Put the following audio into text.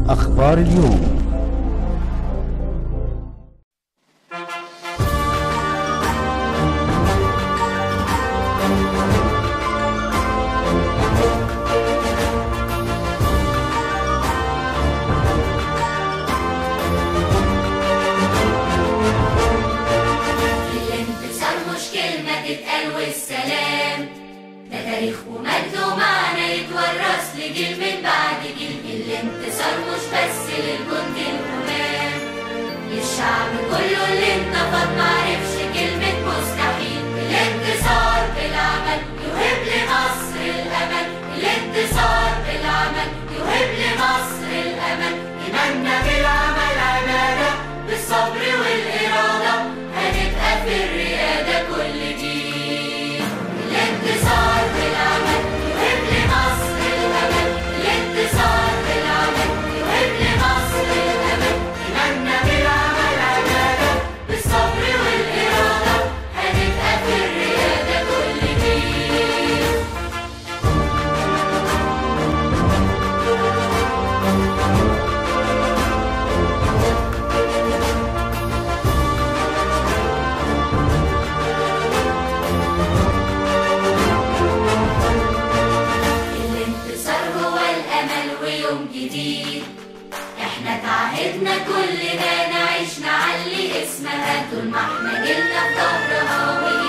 أخبار اليوم. الانتصار مش كلمة تتقال والسلام، ده تاريخ ومجد ومعنى يتورث لجيل من بعد جيل. الانتصار مش بس للجند الهمام، للشعب كله اللي انتفض معرفش كلمة مستحيل. الانتصار بالعمل يوهب لمصر الأمل، الانتصار بالعمل يوهب لمصر الأمل. إيماننا بالعمل عبادة، بالصبر والإرادة هنبقى في الريادة كل جيل. الانتصار بالعمل يوهب لمصر الأمل، الانتصار بالعمل يوهب لمصر الأمل. إيماننا بالعمل عبادة، بالصبر والإرادة هنبقى في الريادة كل جيل. الانتصار هو الأمل ويوم جديد، احنا تعهدنا كلنا نعيش نعلي اسمها طول ما احنا جيلنا في ظهرها.